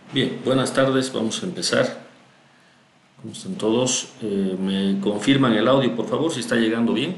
Bien, buenas tardes, vamos a empezar. ¿Cómo están todos? ¿Me confirman el audio, por favor, si está llegando bien?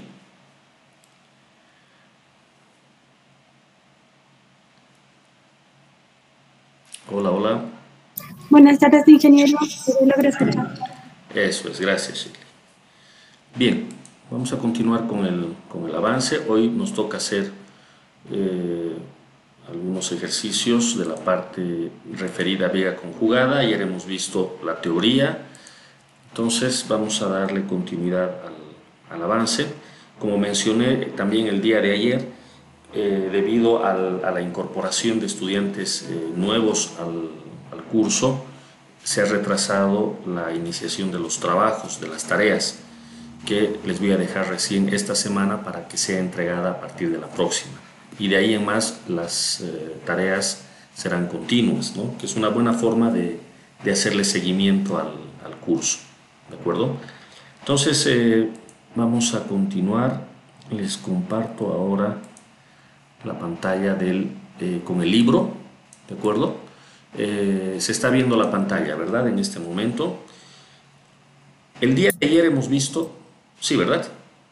Hola, hola. Buenas tardes, ingeniero. ¿Se logra escuchar? Eso es, gracias, Shirley. Bien, vamos a continuar con el avance. Hoy nos toca hacer eh, algunos ejercicios de la parte referida a viga conjugada. Ayer hemos visto la teoría. Entonces vamos a darle continuidad al avance. Como mencioné también el día de ayer, debido a la incorporación de estudiantes nuevos al curso, se ha retrasado la iniciación de los trabajos, de las tareas, que les voy a dejar recién esta semana para que sea entregada a partir de la próxima. Y de ahí en más las tareas serán continuas, ¿no? Que es una buena forma de hacerle seguimiento al curso. ¿De acuerdo? Entonces, vamos a continuar. Les comparto ahora la pantalla con el libro. ¿De acuerdo? Se está viendo la pantalla, ¿verdad? En este momento. El día de ayer hemos visto, sí, ¿verdad?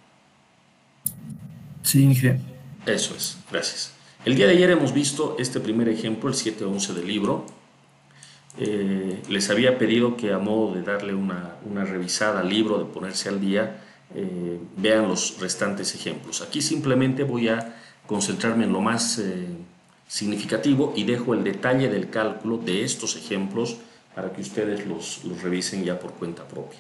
Sí, ingeniero. Eso es, gracias. El día de ayer hemos visto este primer ejemplo, el 711 del libro. Les había pedido que a modo de darle una revisada al libro, de ponerse al día, vean los restantes ejemplos. Aquí simplemente voy a concentrarme en lo más significativo y dejo el detalle del cálculo de estos ejemplos para que ustedes los revisen ya por cuenta propia.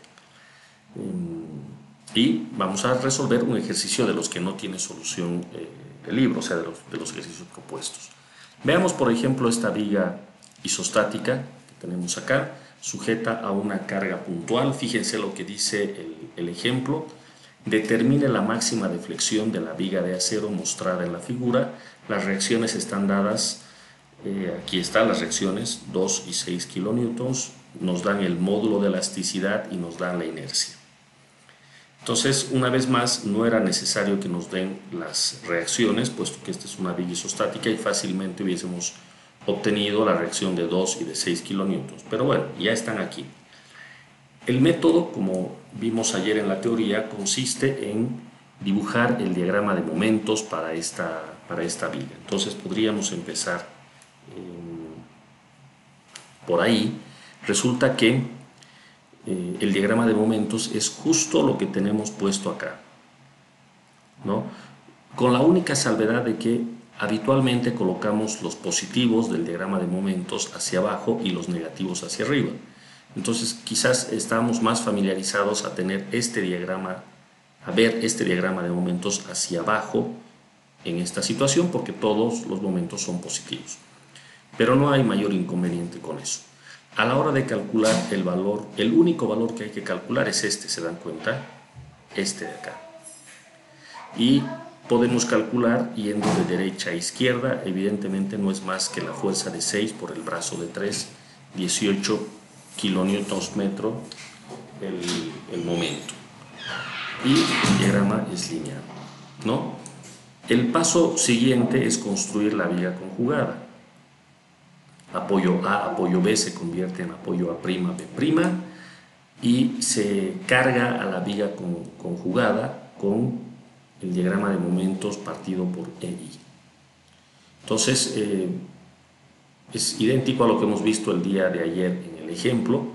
Y vamos a resolver un ejercicio de los que no tiene solución el libro, o sea, de los ejercicios propuestos. Veamos, por ejemplo, esta viga isostática que tenemos acá, sujeta a una carga puntual. Fíjense lo que dice el ejemplo. Determine la máxima deflexión de la viga de acero mostrada en la figura. Las reacciones están dadas, aquí están las reacciones, 2 y 6 kilonewtons, nos dan el módulo de elasticidad y nos dan la inercia. Entonces, una vez más, no era necesario que nos den las reacciones, puesto que esta es una viga isostática y fácilmente hubiésemos obtenido la reacción de 2 y de 6 kilonewtons. Pero bueno, ya están aquí. El método, como vimos ayer en la teoría, consiste en dibujar el diagrama de momentos para esta viga. Entonces, podríamos empezar por ahí. Resulta que el diagrama de momentos es justo lo que tenemos puesto acá, ¿no? Con la única salvedad de que habitualmente colocamos los positivos del diagrama de momentos hacia abajo y los negativos hacia arriba. Entonces quizás estamos más familiarizados a tener este diagrama, a ver este diagrama de momentos hacia abajo en esta situación porque todos los momentos son positivos. Pero no hay mayor inconveniente con eso. A la hora de calcular el valor, el único valor que hay que calcular es este, ¿se dan cuenta? Este de acá. Y podemos calcular yendo de derecha a izquierda, evidentemente no es más que la fuerza de 6 por el brazo de 3, 18 kilonewtons metro el momento. Y el diagrama es lineal, ¿no? El paso siguiente es construir la viga conjugada. Apoyo A, apoyo B se convierte en apoyo A', B' y se carga a la viga conjugada con el diagrama de momentos partido por EI. Entonces, es idéntico a lo que hemos visto el día de ayer en el ejemplo.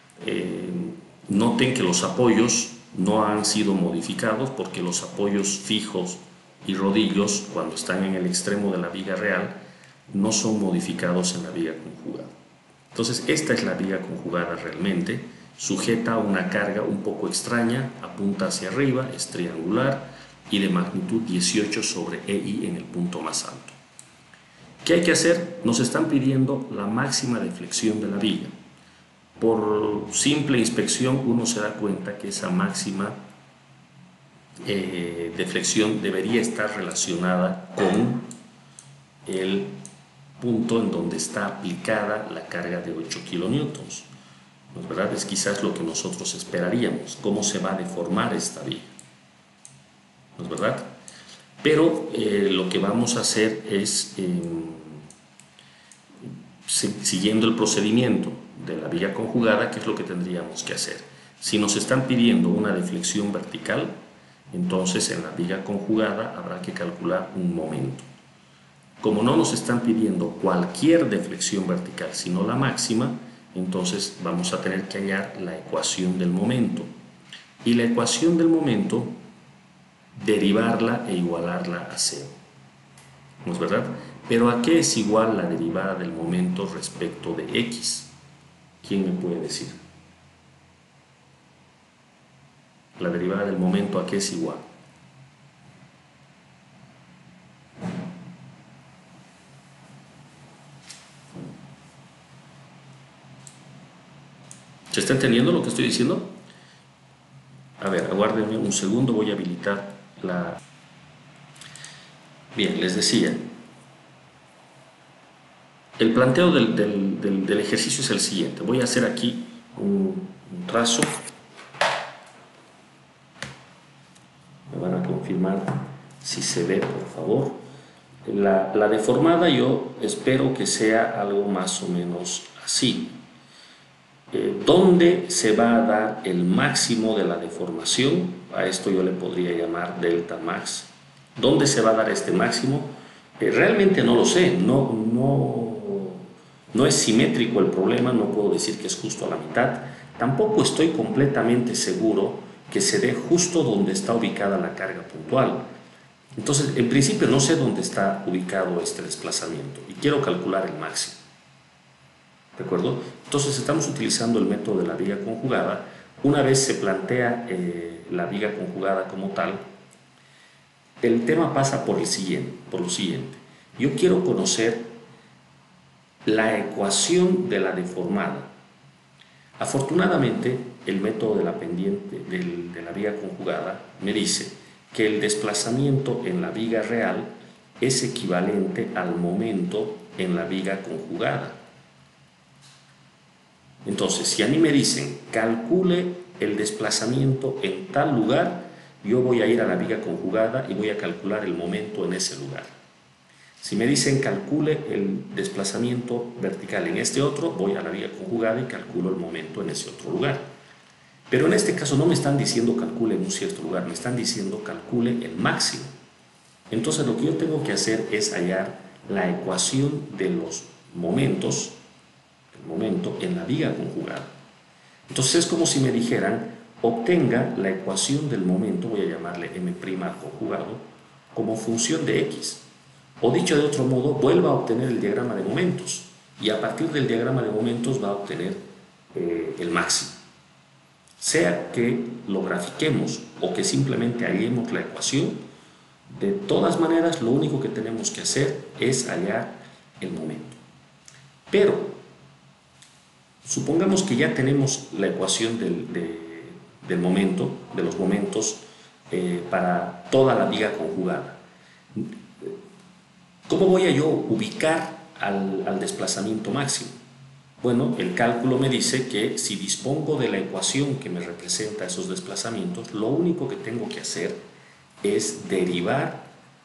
Noten que los apoyos no han sido modificados porque los apoyos fijos y rodillos, cuando están en el extremo de la viga real, no son modificados en la viga conjugada. Entonces, esta es la viga conjugada realmente, sujeta a una carga un poco extraña, apunta hacia arriba, es triangular y de magnitud 18 sobre EI en el punto más alto. ¿Qué hay que hacer? Nos están pidiendo la máxima deflexión de la viga. Por simple inspección uno se da cuenta que esa máxima deflexión debería estar relacionada con el punto en donde está aplicada la carga de 8 kilonewtons. ¿No es verdad? Es quizás lo que nosotros esperaríamos, cómo se va a deformar esta viga. ¿No es verdad? Pero lo que vamos a hacer es siguiendo el procedimiento de la viga conjugada, ¿qué es lo que tendríamos que hacer? Si nos están pidiendo una deflexión vertical, entonces en la viga conjugada habrá que calcular un momento. Como no nos están pidiendo cualquier deflexión vertical, sino la máxima, entonces vamos a tener que hallar la ecuación del momento. Y la ecuación del momento, derivarla e igualarla a cero. ¿No es verdad? Pero ¿a qué es igual la derivada del momento respecto de x? ¿Quién me puede decir? La derivada del momento, ¿a qué es igual? ¿Se está entendiendo lo que estoy diciendo? A ver, aguárdenme un segundo, voy a habilitar la... Bien, les decía, el planteo del ejercicio es el siguiente. Voy a hacer aquí un trazo. Me van a confirmar si se ve, por favor. La deformada yo espero que sea algo más o menos así. ¿Dónde se va a dar el máximo de la deformación? A esto yo le podría llamar delta max. ¿Dónde se va a dar este máximo? Realmente no lo sé, no es simétrico el problema, no puedo decir que es justo a la mitad. Tampoco estoy completamente seguro que se dé justo donde está ubicada la carga puntual. Entonces, en principio no sé dónde está ubicado este desplazamiento y quiero calcular el máximo. ¿De acuerdo? Entonces estamos utilizando el método de la viga conjugada. Una vez se plantea la viga conjugada como tal, el tema pasa por lo siguiente. Yo quiero conocer la ecuación de la deformada. Afortunadamente, el método de la pendiente de la viga conjugada me dice que el desplazamiento en la viga real es equivalente al momento en la viga conjugada. Entonces, si a mí me dicen calcule el desplazamiento en tal lugar, yo voy a ir a la viga conjugada y voy a calcular el momento en ese lugar. Si me dicen calcule el desplazamiento vertical en este otro, voy a la viga conjugada y calculo el momento en ese otro lugar. Pero en este caso no me están diciendo calcule en un cierto lugar, me están diciendo calcule el máximo. Entonces lo que yo tengo que hacer es hallar la ecuación de los momentos, el momento en la viga conjugada. Entonces es como si me dijeran obtenga la ecuación del momento, voy a llamarle m' al conjugado, como función de x. O dicho de otro modo, vuelva a obtener el diagrama de momentos y a partir del diagrama de momentos va a obtener el máximo. Sea que lo grafiquemos o que simplemente hallemos la ecuación, de todas maneras lo único que tenemos que hacer es hallar el momento. Pero supongamos que ya tenemos la ecuación del momento, de los momentos para toda la viga conjugada. ¿Cómo voy a yo ubicar al desplazamiento máximo? Bueno, el cálculo me dice que si dispongo de la ecuación que me representa esos desplazamientos, lo único que tengo que hacer es derivar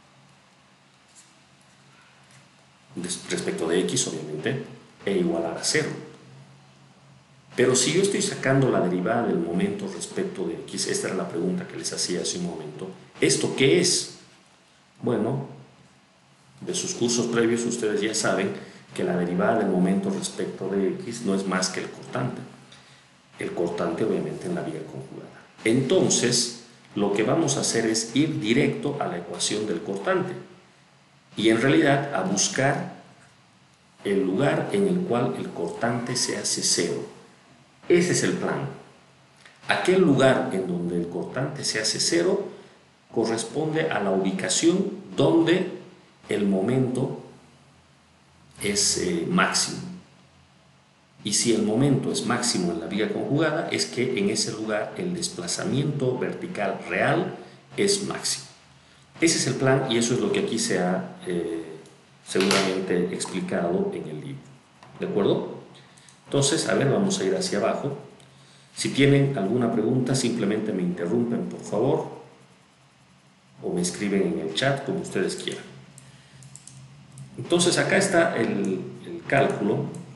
respecto de x, obviamente, e igualar a 0. Pero si yo estoy sacando la derivada del momento respecto de x, esta era la pregunta que les hacía hace un momento, ¿esto qué es? Bueno, de sus cursos previos ustedes ya saben que la derivada del momento respecto de x no es más que el cortante. El cortante obviamente en la viga conjugada. Entonces, lo que vamos a hacer es ir directo a la ecuación del cortante y en realidad a buscar el lugar en el cual el cortante se hace 0. Ese es el plan. Aquel lugar en donde el cortante se hace 0 corresponde a la ubicación donde el momento es máximo. Y si el momento es máximo en la viga conjugada, es que en ese lugar el desplazamiento vertical real es máximo. Ese es el plan y eso es lo que aquí se ha seguramente explicado en el libro. ¿De acuerdo? Entonces, a ver, vamos a ir hacia abajo. Si tienen alguna pregunta, simplemente me interrumpen, por favor, o me escriben en el chat, como ustedes quieran. Entonces, acá está el cálculo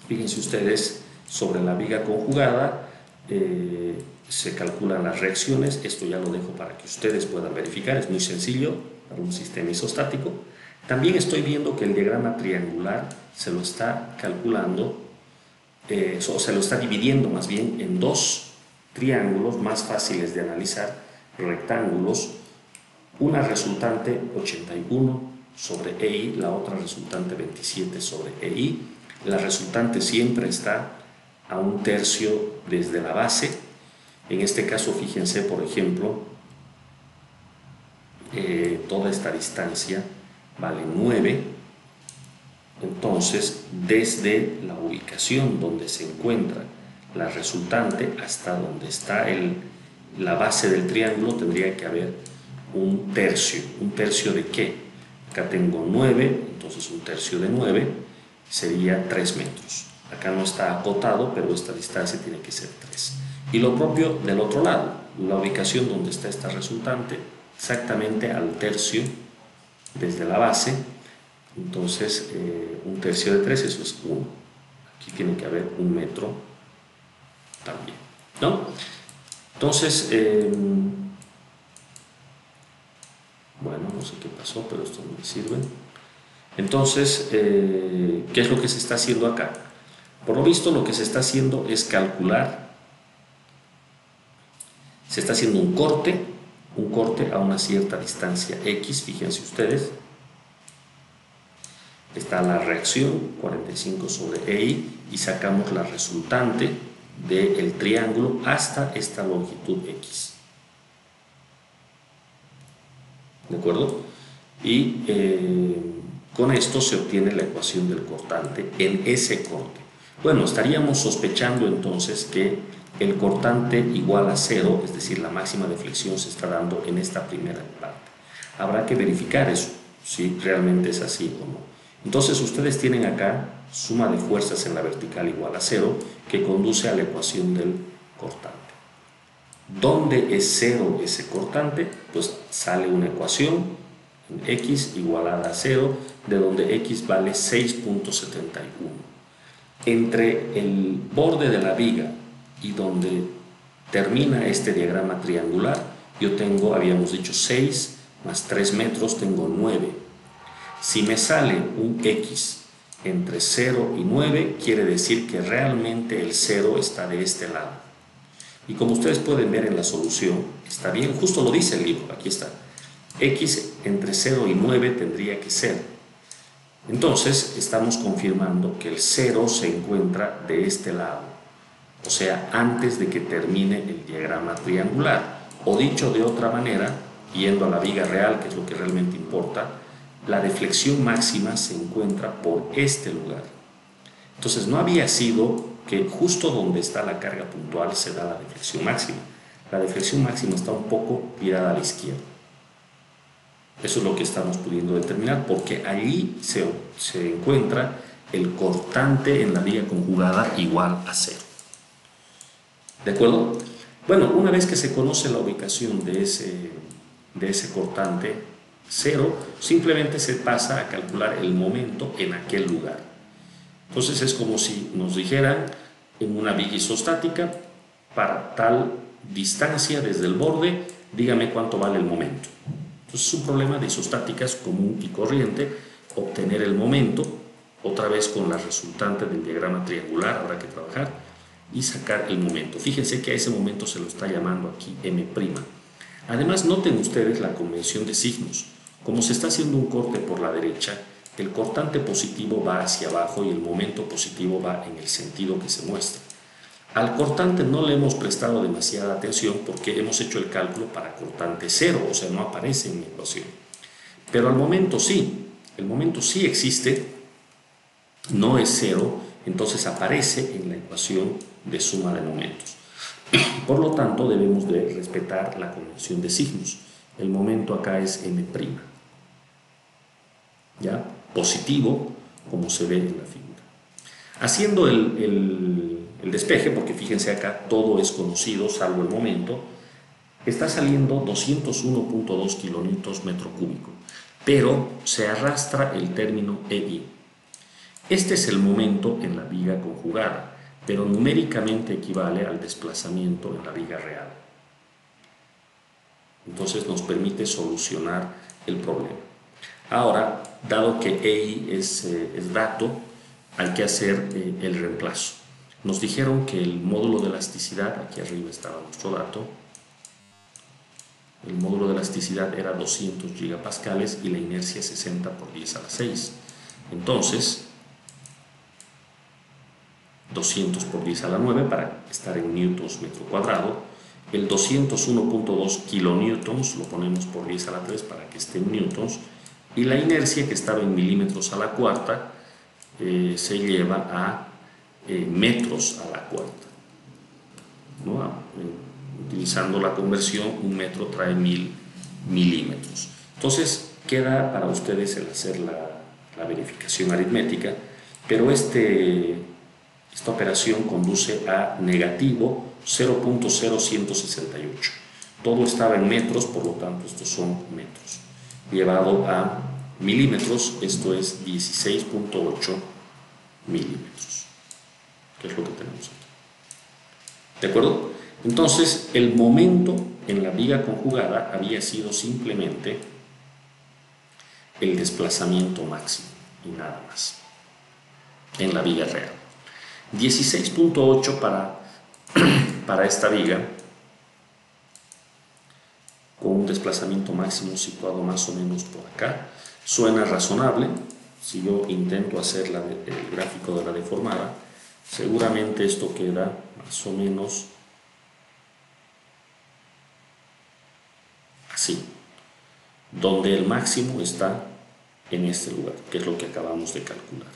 Fíjense ustedes, sobre la viga conjugada se calculan las reacciones. Esto ya lo dejo para que ustedes puedan verificar, es muy sencillo para un sistema isostático. También estoy viendo que el diagrama triangular se lo está calculando, o se lo está dividiendo más bien en dos triángulos más fáciles de analizar, rectángulos, una resultante 81 sobre EI, la otra resultante 27 sobre EI. La resultante siempre está a 1/3 desde la base. En este caso, fíjense, por ejemplo, toda esta distancia vale 9. Entonces, desde la ubicación donde se encuentra la resultante hasta donde está la base del triángulo tendría que haber 1/3. ¿1/3 de qué? Acá tengo 9, entonces 1/3 de 9 sería 3 metros. Acá no está acotado, pero esta distancia tiene que ser 3. Y lo propio del otro lado, la ubicación donde está esta resultante, exactamente al 1/3 desde la base. Entonces, 1/3 de 3, eso es 1. Aquí tiene que haber 1 metro también, ¿no? Entonces, bueno, no sé qué pasó, pero esto no me sirve. Entonces, ¿qué es lo que se está haciendo acá? Por lo visto, lo que se está haciendo es calcular, se está haciendo un corte a una cierta distancia X, fíjense ustedes. Está la reacción 45 sobre EI y sacamos la resultante del triángulo hasta esta longitud X. ¿De acuerdo? Y con esto se obtiene la ecuación del cortante en ese corte. Bueno, estaríamos sospechando entonces que el cortante igual a 0, es decir, la máxima de flexión se está dando en esta primera parte. Habrá que verificar eso, si realmente es así o no. Entonces ustedes tienen acá suma de fuerzas en la vertical igual a 0, que conduce a la ecuación del cortante. ¿Dónde es 0 ese cortante? Pues sale una ecuación en x igualada a 0, de donde x vale 6.71. Entre el borde de la viga y donde termina este diagrama triangular, yo tengo, habíamos dicho 6 más 3 metros, tengo 9. Si me sale un x entre 0 y 9, quiere decir que realmente el 0 está de este lado. Y como ustedes pueden ver en la solución, está bien, justo lo dice el libro, aquí está. X entre 0 y 9 tendría que ser. Entonces, estamos confirmando que el 0 se encuentra de este lado, o sea, antes de que termine el diagrama triangular. O dicho de otra manera, yendo a la viga real, que es lo que realmente importa, la deflexión máxima se encuentra por este lugar. Entonces, no había sido que justo donde está la carga puntual se da la deflexión máxima. La deflexión máxima está un poco virada a la izquierda. Eso es lo que estamos pudiendo determinar, porque allí se encuentra el cortante en la viga conjugada igual a 0. ¿De acuerdo? Bueno, una vez que se conoce la ubicación de ese cortante 0, simplemente se pasa a calcular el momento en aquel lugar. Entonces es como si nos dijeran en una viga isostática, para tal distancia desde el borde, dígame cuánto vale el momento. Entonces es un problema de isostáticas común y corriente, obtener el momento, otra vez con la resultante del diagrama triangular, habrá que trabajar, y sacar el momento. Fíjense que a ese momento se lo está llamando aquí M'. Además, noten ustedes la convención de signos. Como se está haciendo un corte por la derecha, el cortante positivo va hacia abajo y el momento positivo va en el sentido que se muestra. Al cortante no le hemos prestado demasiada atención porque hemos hecho el cálculo para cortante 0, o sea, no aparece en la ecuación. Pero al momento sí, el momento sí existe, no es 0, entonces aparece en la ecuación de suma de momentos. Por lo tanto, debemos de respetar la convención de signos. El momento acá es M'. ¿Ya? Positivo, como se ve en la figura. Haciendo el despeje, porque fíjense acá todo es conocido salvo el momento, está saliendo 201.2 kilonewtons metro cúbico, pero se arrastra el término EI. Este es el momento en la viga conjugada, pero numéricamente equivale al desplazamiento en la viga real. Entonces nos permite solucionar el problema. Ahora, dado que EI es dato, hay que hacer el reemplazo. Nos dijeron que el módulo de elasticidad, aquí arriba estaba nuestro dato, el módulo de elasticidad era 200 gigapascales y la inercia 60 por 10 a la 6. Entonces, 200 por 10 a la 9 para estar en newtons metro cuadrado. El 201.2 kilonewtons lo ponemos por 10 a la 3 para que esté en newtons. Y la inercia, que estaba en milímetros a la cuarta, se lleva a metros a la cuarta, ¿no? Utilizando la conversión, un metro trae 1000 milímetros. Entonces queda para ustedes el hacer la verificación aritmética, pero esta operación conduce a negativo 0.0168. Todo estaba en metros, por lo tanto estos son metros. Llevado a milímetros, esto es 16.8 milímetros, que es lo que tenemos aquí. ¿De acuerdo? Entonces, el momento en la viga conjugada había sido simplemente el desplazamiento máximo y nada más en la viga real. 16.8 para esta viga, con un desplazamiento máximo situado más o menos por acá, suena razonable. Si yo intento hacer el gráfico de la deformada, seguramente esto queda más o menos así, donde el máximo está en este lugar, que es lo que acabamos de calcular.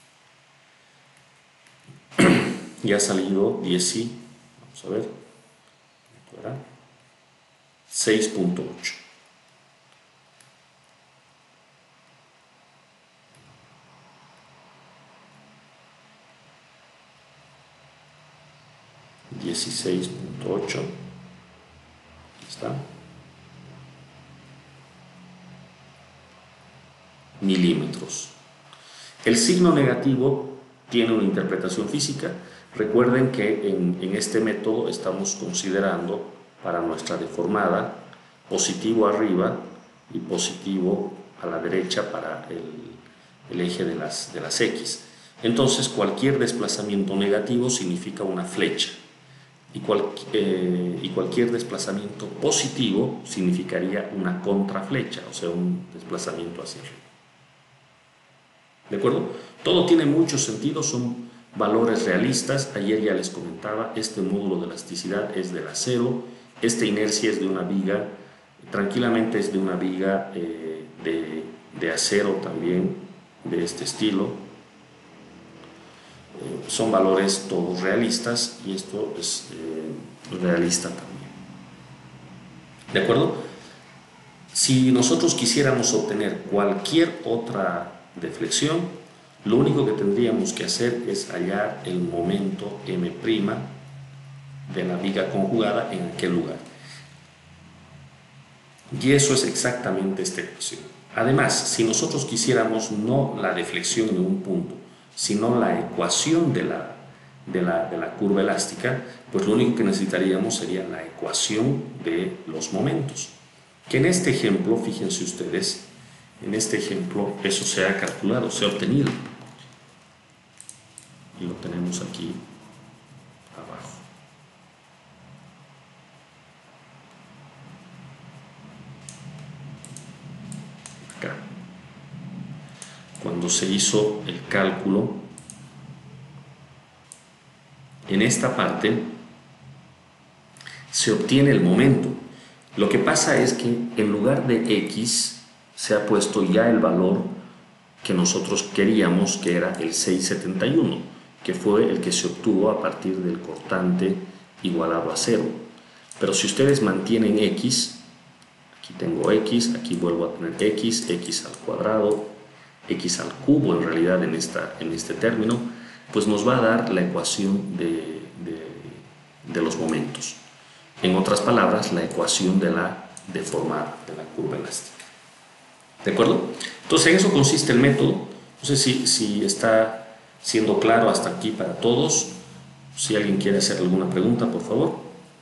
Ya ha salido 10 y, vamos a ver, 6.8. $16.8, aquí está, milímetros. El signo negativo tiene una interpretación física. Recuerden que en este método estamos considerando para nuestra deformada positivo arriba y positivo a la derecha para el eje de las X. Entonces cualquier desplazamiento negativo significa una flecha y cualquier desplazamiento positivo significaría una contraflecha, o sea, un desplazamiento hacia arriba. ¿De acuerdo? Todo tiene mucho sentido, son valores realistas. Ayer ya les comentaba, este módulo de elasticidad es del acero, esta inercia es de una viga, tranquilamente es de una viga de acero también, de este estilo. Son valores todos realistas y esto es realista también. ¿De acuerdo? Si nosotros quisiéramos obtener cualquier otra deflexión, lo único que tendríamos que hacer es hallar el momento M' de la viga conjugada en aquel lugar. Y eso es exactamente esta ecuación. Además, si nosotros quisiéramos no la deflexión en un punto, sino la ecuación de la curva elástica, pues lo único que necesitaríamos sería la ecuación de los momentos. Que en este ejemplo, fíjense ustedes, en este ejemplo eso se ha calculado, se ha obtenido. Y lo tenemos aquí abajo. Acá. Cuando se hizo el cálculo, en esta parte se obtiene el momento. Lo que pasa es que en lugar de X se ha puesto ya el valor que nosotros queríamos, que era el 671, que fue el que se obtuvo a partir del cortante igualado a 0. Pero si ustedes mantienen X, aquí tengo X, aquí vuelvo a tener X, X al cuadrado, X al cubo en realidad en este término, pues nos va a dar la ecuación de los momentos. En otras palabras, la ecuación de la deformada, de la curva elástica. ¿De acuerdo? Entonces en eso consiste el método. No sé si está Siendo claro hasta aquí para todos, si alguien quiere hacer alguna pregunta, por favor.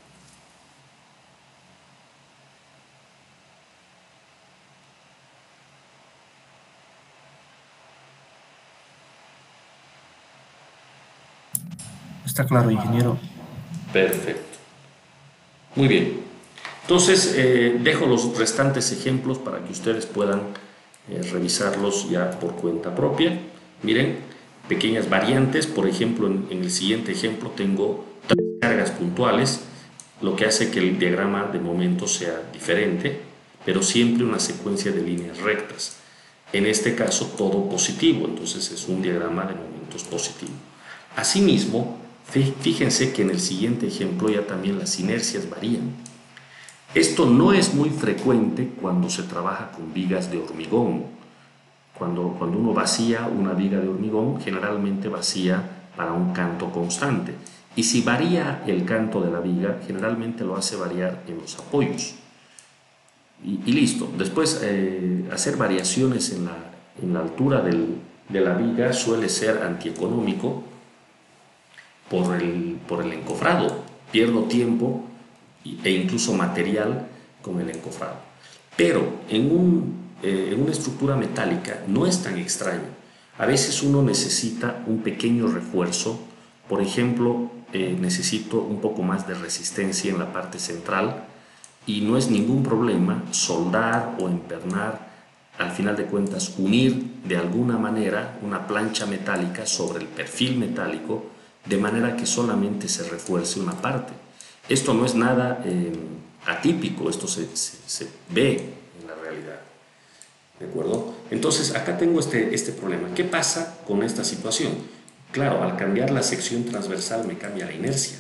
Está claro, ingeniero. Perfecto. Muy bien. Entonces, dejo los restantes ejemplos para que ustedes puedan revisarlos ya por cuenta propia. Miren, pequeñas variantes. Por ejemplo, en el siguiente ejemplo tengo 3 cargas puntuales, lo que hace que el diagrama de momentos sea diferente, pero siempre una secuencia de líneas rectas. En este caso, todo positivo, entonces es un diagrama de momentos positivo. Asimismo, fíjense que en el siguiente ejemplo ya también las inercias varían. Esto no es muy frecuente cuando se trabaja con vigas de hormigón. Cuando uno vacía una viga de hormigón, generalmente vacía para un canto constante. Y si varía el canto de la viga, generalmente lo hace variar en los apoyos. Y listo. Después, hacer variaciones en la altura de la viga suele ser antieconómico por el encofrado. Pierdo tiempo e incluso material con el encofrado. Pero en una estructura metálica no es tan extraño. A veces uno necesita un pequeño refuerzo. Por ejemplo, necesito un poco más de resistencia en la parte central y no es ningún problema soldar o empernar, al final de cuentas unir de alguna manera una plancha metálica sobre el perfil metálico de manera que solamente se refuerce una parte. Esto no es nada atípico, esto se ve en la realidad. ¿De acuerdo? Entonces, acá tengo este problema. ¿Qué pasa con esta situación? Claro, al cambiar la sección transversal me cambia la inercia.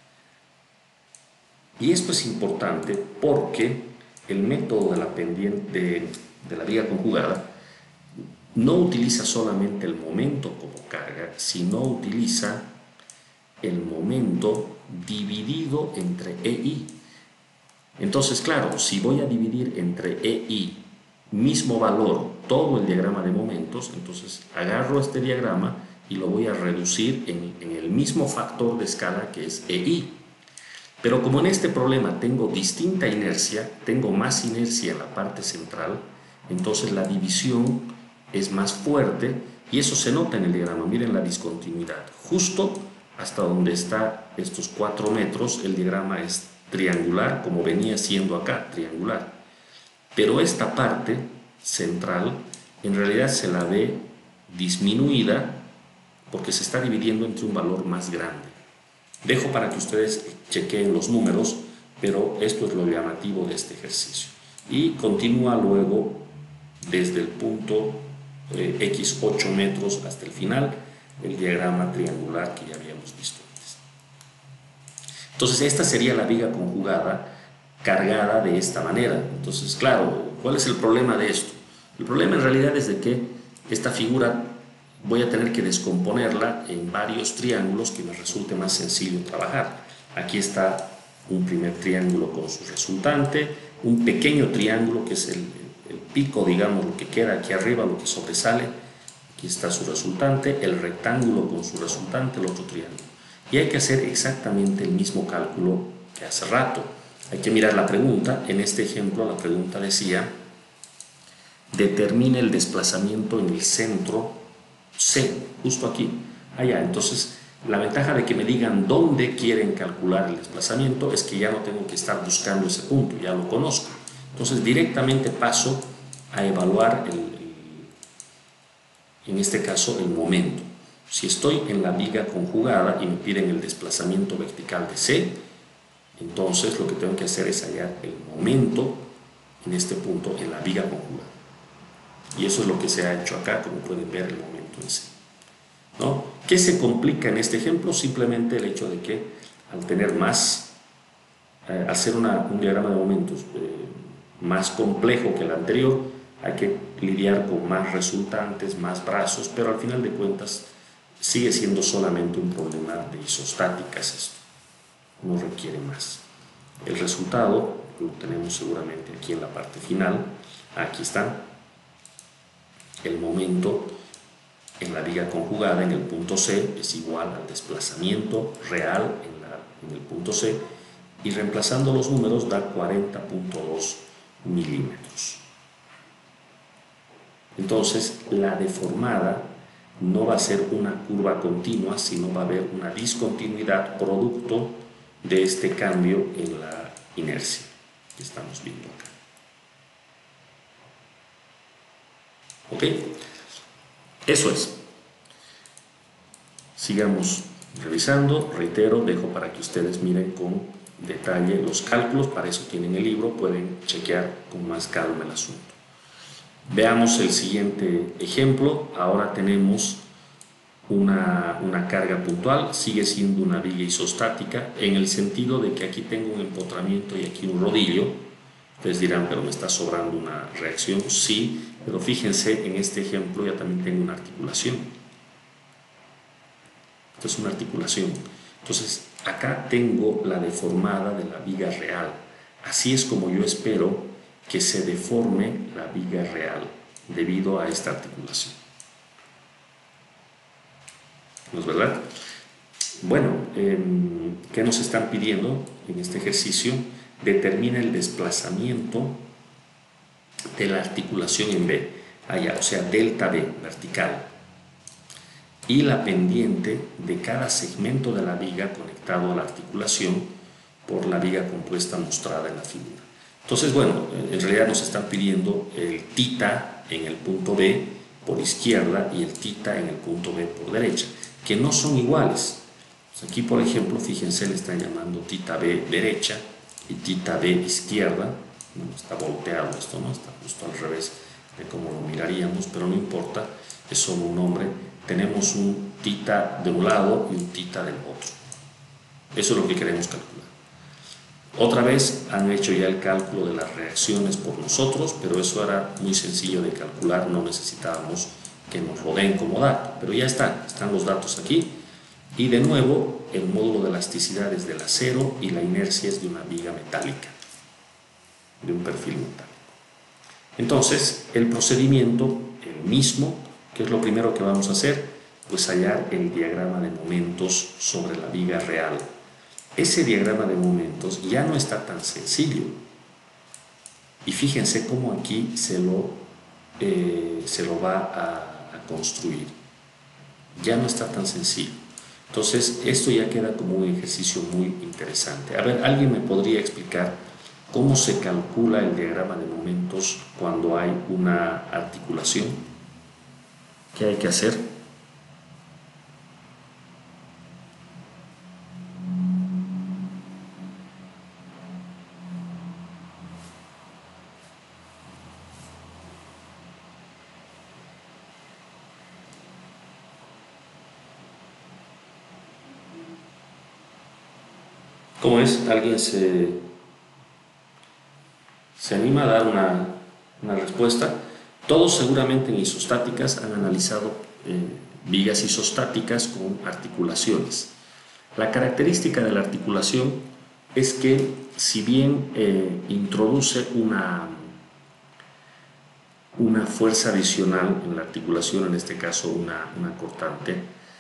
Y esto es importante porque el método de la pendiente de la viga conjugada no utiliza solamente el momento como carga, sino utiliza el momento dividido entre EI. Entonces, claro, si voy a dividir entre EI mismo valor todo el diagrama de momentos, entonces agarro este diagrama y lo voy a reducir en el mismo factor de escala que es EI. Pero como en este problema tengo distinta inercia, tengo más inercia en la parte central, entonces la división es más fuerte y eso se nota en el diagrama. Miren la discontinuidad. Justo hasta donde está estos 4 metros, el diagrama es triangular, como venía siendo acá, triangular. Pero esta parte central en realidad se la ve disminuida porque se está dividiendo entre un valor más grande. Dejo para que ustedes chequeen los números, pero esto es lo llamativo de este ejercicio. Y continúa luego desde el punto x 8 metros hasta el final, el diagrama triangular que ya habíamos visto antes. Entonces esta sería la viga conjugada cargada de esta manera. Entonces, claro, ¿cuál es el problema de esto? El problema en realidad es de que esta figura voy a tener que descomponerla en varios triángulos que me resulte más sencillo trabajar. Aquí está un primer triángulo con su resultante, un pequeño triángulo que es el pico, digamos, lo que queda aquí arriba, lo que sobresale. Aquí está su resultante, el rectángulo con su resultante, el otro triángulo. Y hay que hacer exactamente el mismo cálculo que hace rato. Hay que mirar la pregunta. En este ejemplo la pregunta decía: determine el desplazamiento en el centro C, justo aquí. Allá, entonces la ventaja de que me digan dónde quieren calcular el desplazamiento es que ya no tengo que estar buscando ese punto, ya lo conozco. Entonces directamente paso a evaluar en este caso el momento. Si estoy en la viga conjugada y me piden el desplazamiento vertical de C, entonces lo que tengo que hacer es hallar el momento en este punto en la viga conjugada. Y eso es lo que se ha hecho acá, como pueden ver, el momento en sí, ¿no? ¿Qué se complica en este ejemplo? Simplemente el hecho de que al tener más, al ser un diagrama de momentos más complejo que el anterior, hay que lidiar con más resultantes, más brazos, pero al final de cuentas sigue siendo solamente un problema de isostáticas esto, no requiere más. El resultado lo tenemos seguramente aquí en la parte final. Aquí está el momento en la viga conjugada en el punto C es igual al desplazamiento real en el punto C, y reemplazando los números da 40.2 milímetros. Entonces la deformada no va a ser una curva continua, sino va a haber una discontinuidad producto de este cambio en la inercia que estamos viendo acá. ¿Ok? Eso es. Sigamos revisando. Reitero, dejo para que ustedes miren con detalle los cálculos. Para eso tienen el libro, pueden chequear con más calma el asunto. Veamos el siguiente ejemplo. Ahora tenemos una carga puntual, sigue siendo una viga isostática, en el sentido de que aquí tengo un empotramiento y aquí un rodillo. Ustedes dirán, pero me está sobrando una reacción. Sí, pero fíjense, en este ejemplo ya también tengo una articulación. Esto es una articulación. Entonces, acá tengo la deformada de la viga real. Así es como yo espero que se deforme la viga real debido a esta articulación. ¿No es verdad? Bueno, ¿qué nos están pidiendo en este ejercicio? Determina el desplazamiento de la articulación en B, allá, o sea, delta B, vertical, y la pendiente de cada segmento de la viga conectado a la articulación por la viga compuesta mostrada en la figura. Entonces, bueno, en realidad nos están pidiendo el tita en el punto B por izquierda y el tita en el punto B por derecha, que no son iguales. Pues aquí, por ejemplo, fíjense, le están llamando tita B derecha y tita B izquierda. Bueno, está volteado esto, ¿no? Está justo al revés de cómo lo miraríamos, pero no importa, es solo un nombre. Tenemos un tita de un lado y un tita del otro. Eso es lo que queremos calcular. Otra vez han hecho ya el cálculo de las reacciones por nosotros, pero eso era muy sencillo de calcular, no necesitábamos que nos lo den como dato, pero ya están los datos aquí. Y de nuevo, el módulo de elasticidad es del acero y la inercia es de una viga metálica, de un perfil metálico. Entonces, el procedimiento, el mismo, ¿qué es lo primero que vamos a hacer? Pues hallar el diagrama de momentos sobre la viga real. Ese diagrama de momentos ya no está tan sencillo. Y fíjense cómo aquí se lo va a construir. Ya no está tan sencillo. Entonces, esto ya queda como un ejercicio muy interesante. A ver, ¿alguien me podría explicar cómo se calcula el diagrama de momentos cuando hay una articulación? ¿Qué hay que hacer? ¿Cómo es? ¿Alguien se anima a dar una respuesta? Todos seguramente en isostáticas han analizado vigas isostáticas con articulaciones. La característica de la articulación es que si bien introduce una fuerza adicional en la articulación, en este caso una cortante,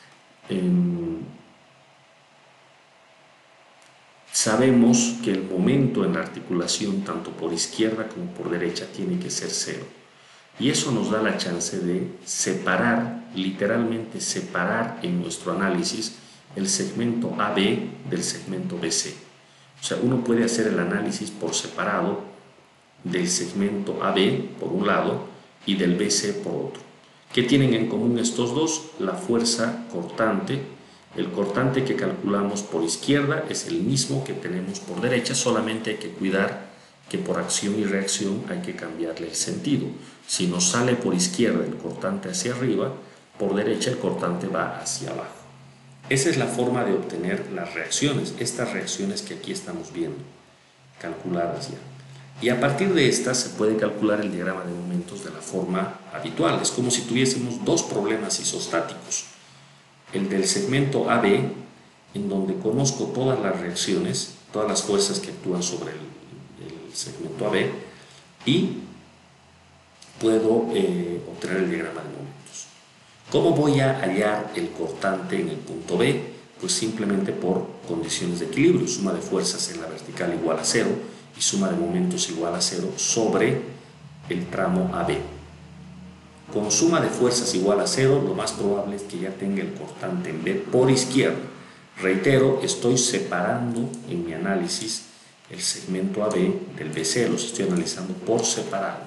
sabemos que el momento en la articulación, tanto por izquierda como por derecha, tiene que ser cero. Y eso nos da la chance de separar, literalmente separar en nuestro análisis el segmento AB del segmento BC. O sea, uno puede hacer el análisis por separado del segmento AB por un lado y del BC por otro. ¿Qué tienen en común estos dos? La fuerza cortante. El cortante que calculamos por izquierda es el mismo que tenemos por derecha, solamente hay que cuidar que por acción y reacción hay que cambiarle el sentido. Si nos sale por izquierda el cortante hacia arriba, por derecha el cortante va hacia abajo. Esa es la forma de obtener las reacciones, estas reacciones que aquí estamos viendo, calculadas ya. Y a partir de estas se puede calcular el diagrama de momentos de la forma habitual. Es como si tuviésemos dos problemas isostáticos. El del segmento AB, en donde conozco todas las reacciones, todas las fuerzas que actúan sobre el segmento AB, y puedo obtener el diagrama de momentos. ¿Cómo voy a hallar el cortante en el punto B? Pues simplemente por condiciones de equilibrio, suma de fuerzas en la vertical igual a 0 y suma de momentos igual a 0 sobre el tramo AB. Con suma de fuerzas igual a 0, lo más probable es que ya tenga el cortante en B por izquierda. Reitero, estoy separando en mi análisis el segmento AB del BC, los estoy analizando por separado.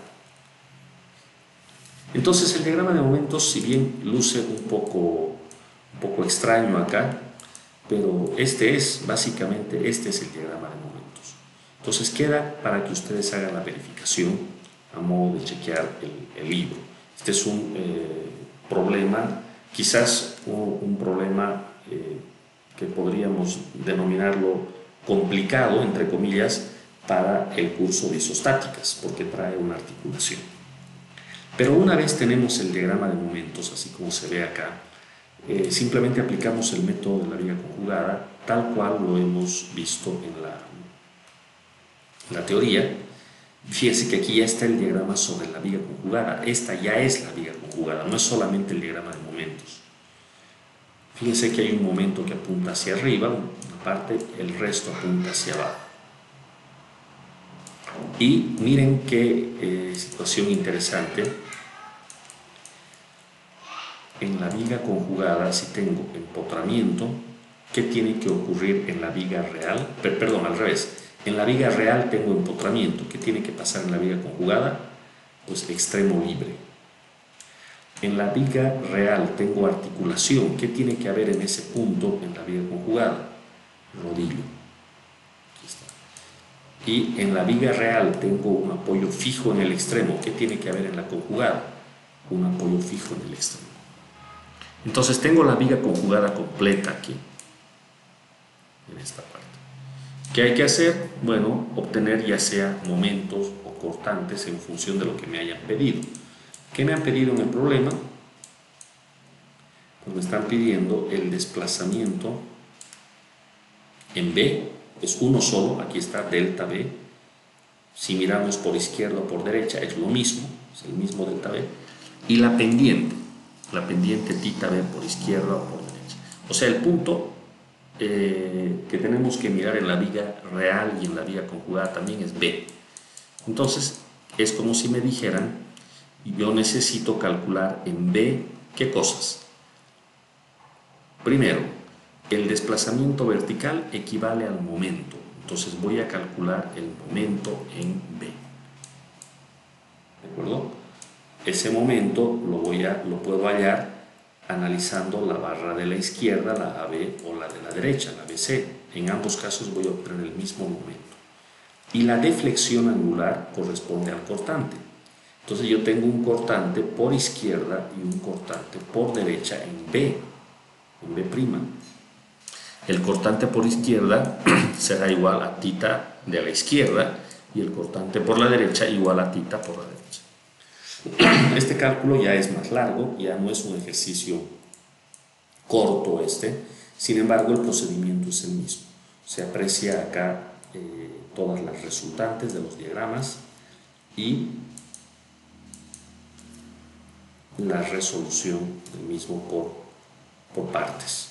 Entonces el diagrama de momentos, si bien luce un poco extraño acá, pero básicamente este es el diagrama de momentos. Entonces queda para que ustedes hagan la verificación a modo de chequear el libro. Este es un problema, quizás un problema que podríamos denominarlo complicado, entre comillas, para el curso de isostáticas, porque trae una articulación. Pero una vez tenemos el diagrama de momentos, así como se ve acá, simplemente aplicamos el método de la viga conjugada, tal cual lo hemos visto en la teoría. Fíjense que aquí ya está el diagrama sobre la viga conjugada. Esta ya es la viga conjugada, no es solamente el diagrama de momentos. Fíjense que hay un momento que apunta hacia arriba, una parte, el resto apunta hacia abajo. Y miren qué situación interesante. En la viga conjugada, si tengo empotramiento, ¿qué tiene que ocurrir en la viga real? Perdón, al revés. En la viga real tengo empotramiento. ¿Qué tiene que pasar en la viga conjugada? Pues extremo libre. En la viga real tengo articulación. ¿Qué tiene que haber en ese punto en la viga conjugada? Rodillo. Aquí está. Y en la viga real tengo un apoyo fijo en el extremo. ¿Qué tiene que haber en la conjugada? Un apoyo fijo en el extremo. Entonces tengo la viga conjugada completa aquí, en esta parte. ¿Qué hay que hacer? Bueno, obtener ya sea momentos o cortantes en función de lo que me hayan pedido. ¿Qué me han pedido en el problema? Pues me están pidiendo el desplazamiento en B, es uno solo, aquí está delta B. Si miramos por izquierda o por derecha es lo mismo, es el mismo delta B. Y la pendiente θ B por izquierda o por derecha. O sea, el punto que tenemos que mirar en la viga real y en la viga conjugada también es B. Entonces, es como si me dijeran, yo necesito calcular en B, ¿qué cosas? Primero, el desplazamiento vertical equivale al momento. Entonces voy a calcular el momento en B. ¿De acuerdo? Ese momento lo puedo hallar analizando la barra de la izquierda, la AB, o la de la derecha, la BC. En ambos casos voy a obtener el mismo momento. Y la deflexión angular corresponde al cortante. Entonces yo tengo un cortante por izquierda y un cortante por derecha en B prima. El cortante por izquierda será igual a θ de la izquierda y el cortante por la derecha igual a θ por la derecha. Este cálculo ya es más largo, ya no es un ejercicio corto sin embargo el procedimiento es el mismo. Se aprecia acá todas las resultantes de los diagramas y la resolución del mismo por partes.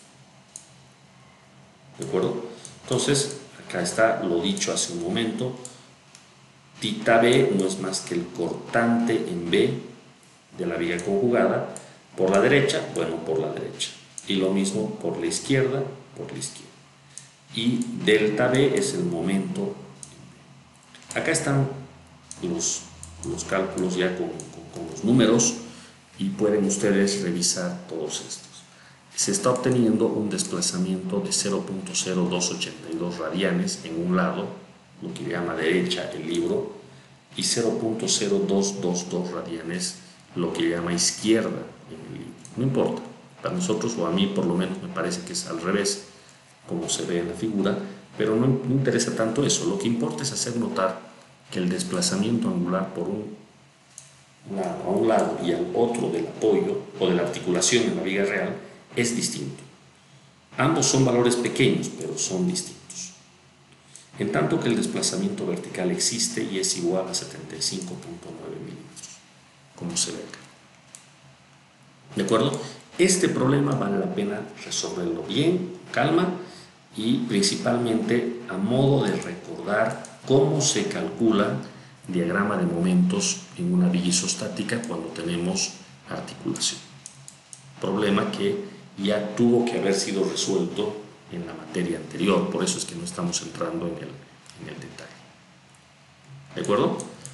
¿De acuerdo? Entonces, acá está lo dicho hace un momento. θ B no es más que el cortante en B de la viga conjugada. Por la derecha, bueno, por la derecha. Y lo mismo por la izquierda, por la izquierda. Y delta B es el momento. Acá están los cálculos ya con los números y pueden ustedes revisar todos estos. Se está obteniendo un desplazamiento de 0.0282 radianes en un lado, lo que llama derecha el libro, y 0.0222 radianes, lo que llama izquierda en el libro. No importa, para nosotros, o a mí por lo menos me parece que es al revés, como se ve en la figura, pero no interesa tanto eso. Lo que importa es hacer notar que el desplazamiento angular por a un lado y al otro del apoyo o de la articulación en la viga real es distinto. Ambos son valores pequeños, pero son distintos. En tanto que el desplazamiento vertical existe y es igual a 75.9 milímetros, como se ve acá. ¿De acuerdo? Este problema vale la pena resolverlo bien, calma y principalmente a modo de recordar cómo se calcula diagrama de momentos en una viga isostática cuando tenemos articulación. Problema que ya tuvo que haber sido resuelto en la materia anterior, por eso es que no estamos entrando en el detalle. ¿De acuerdo?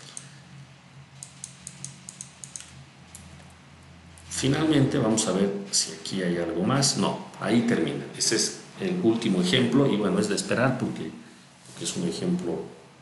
Finalmente vamos a ver si aquí hay algo más. No, ahí termina. Ese es el último ejemplo y bueno, es de esperar porque es un ejemplo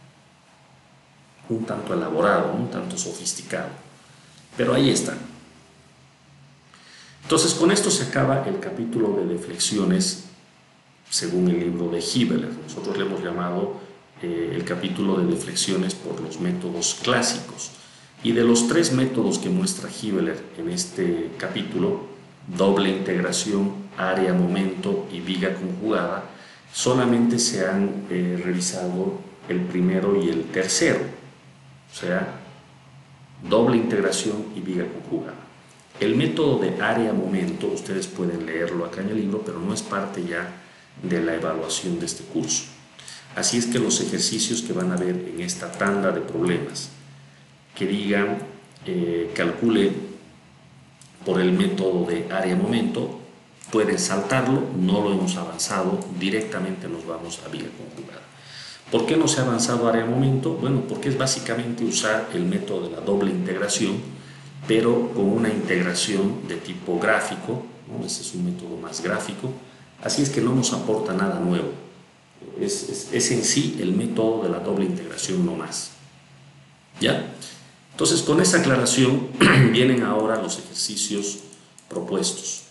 un tanto elaborado, un tanto sofisticado. Pero ahí está. Entonces, con esto se acaba el capítulo de deflexiones según el libro de Hibbeler. Nosotros le hemos llamado el capítulo de deflexiones por los métodos clásicos. Y de los tres métodos que muestra Hibbeler en este capítulo, doble integración, área, momento y viga conjugada, solamente se han revisado el primero y el tercero, o sea, doble integración y viga conjugada. El método de área-momento, ustedes pueden leerlo acá en el libro, pero no es parte ya de la evaluación de este curso. Así es que los ejercicios que van a ver en esta tanda de problemas que digan calcule por el método de área-momento, pueden saltarlo, no lo hemos avanzado, directamente nos vamos a viga conjugada. ¿Por qué no se ha avanzado área-momento? Bueno, porque es básicamente usar el método de la doble integración, pero con una integración de tipo gráfico, ¿no? Ese es un método más gráfico, así es que no nos aporta nada nuevo, es en sí el método de la doble integración no más. ¿Ya? Entonces, con esa aclaración vienen ahora los ejercicios propuestos,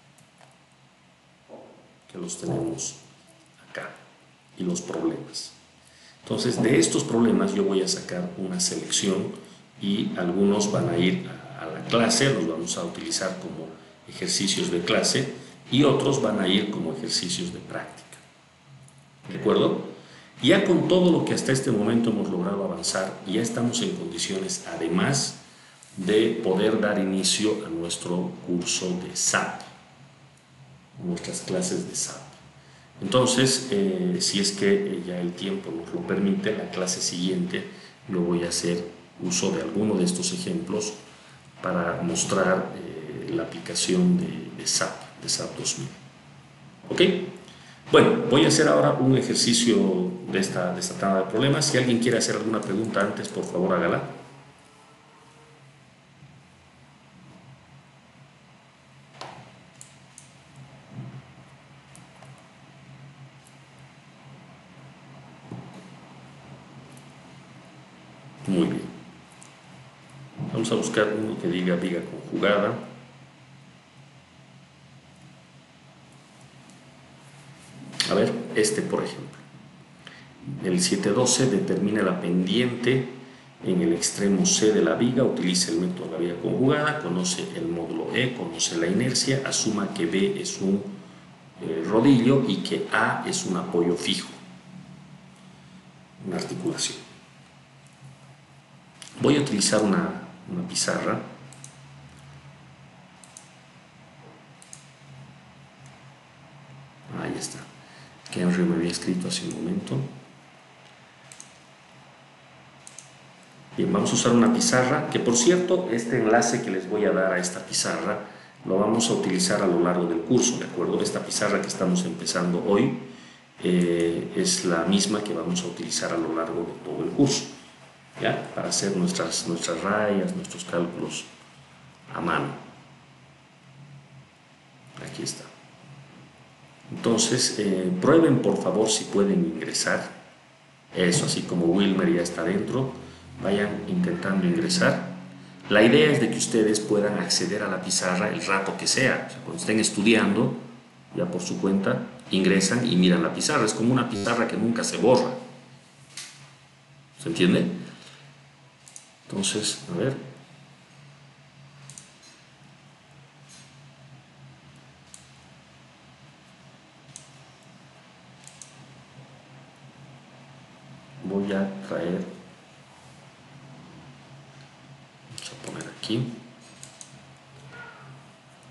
que los tenemos acá, y los problemas. Entonces, de estos problemas yo voy a sacar una selección y algunos van a ir a la clase, los vamos a utilizar como ejercicios de clase y otros van a ir como ejercicios de práctica. ¿De acuerdo? Ya con todo lo que hasta este momento hemos logrado avanzar, ya estamos en condiciones, además de poder dar inicio a nuestro curso de SAP, nuestras clases de SAP. Entonces, si es que ya el tiempo nos lo permite, la clase siguiente lo voy a hacer uso de alguno de estos ejemplos para mostrar la aplicación de SAP 2000. ¿Ok? Bueno, voy a hacer ahora un ejercicio de esta tabla de problemas. Si alguien quiere hacer alguna pregunta antes, por favor hágala. Muy bien. Vamos a buscar uno que diga viga conjugada. A ver, este por ejemplo. El 712 determina la pendiente en el extremo C de la viga, utiliza el método de la viga conjugada, conoce el módulo E, conoce la inercia, asuma que B es un rodillo y que A es un apoyo fijo, una articulación. Voy a utilizar una pizarra. Ahí está. Que Henry me había escrito hace un momento. Bien, vamos a usar una pizarra, que por cierto, este enlace que les voy a dar a esta pizarra lo vamos a utilizar a lo largo del curso, ¿de acuerdo? Esta pizarra que estamos empezando hoy es la misma que vamos a utilizar a lo largo de todo el curso, ¿ya? Para hacer nuestras rayas, nuestros cálculos a mano. Aquí está. Entonces, prueben por favor si pueden ingresar. Eso, así como Wilmer ya está dentro, vayan intentando ingresar. La idea es de que ustedes puedan acceder a la pizarra el rato que sea. O sea, cuando estén estudiando, ya por su cuenta, ingresan y miran la pizarra. Es como una pizarra que nunca se borra. ¿Se entiende? Entonces, a ver. Voy a traer, vamos a poner aquí,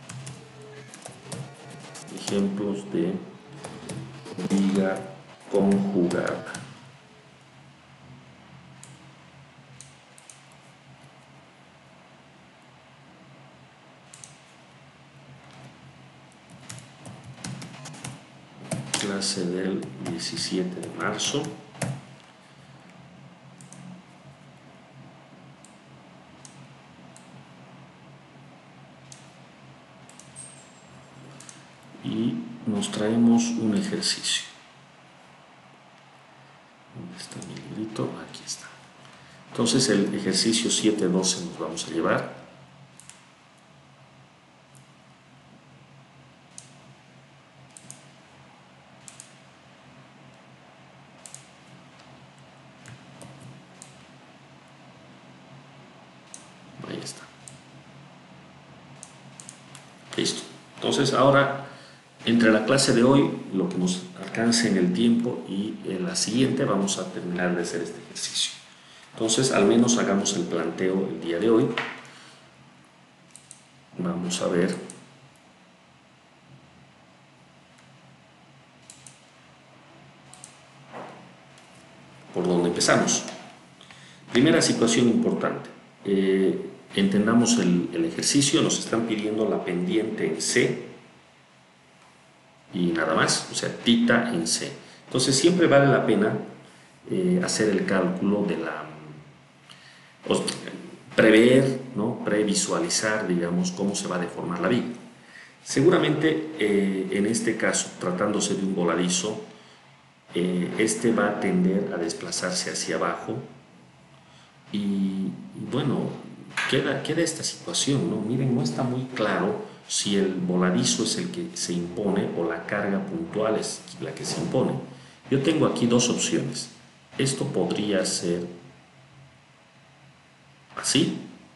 ejemplos de viga conjugada. Clase del 17 de marzo. Y nos traemos un ejercicio. ¿Dónde está mi librito? Aquí está. Entonces el ejercicio 7.12 nos vamos a llevar. Ahí está. Listo. Entonces ahora, entre la clase de hoy, lo que nos alcance en el tiempo, y en la siguiente vamos a terminar de hacer este ejercicio. Entonces, al menos hagamos el planteo el día de hoy. Vamos a ver por dónde empezamos. Primera situación importante. Entendamos el ejercicio. Nos están pidiendo la pendiente en C y nada más, o sea, tita en C. Entonces siempre vale la pena hacer el cálculo de prever, ¿no? Previsualizar, digamos, cómo se va a deformar la viga. Seguramente en este caso, tratándose de un voladizo, este va a tender a desplazarse hacia abajo y bueno, queda esta situación, ¿no? Miren, no está muy claro si el voladizo es el que se impone o la carga puntual es la que se impone. Yo tengo aquí dos opciones. Esto podría ser así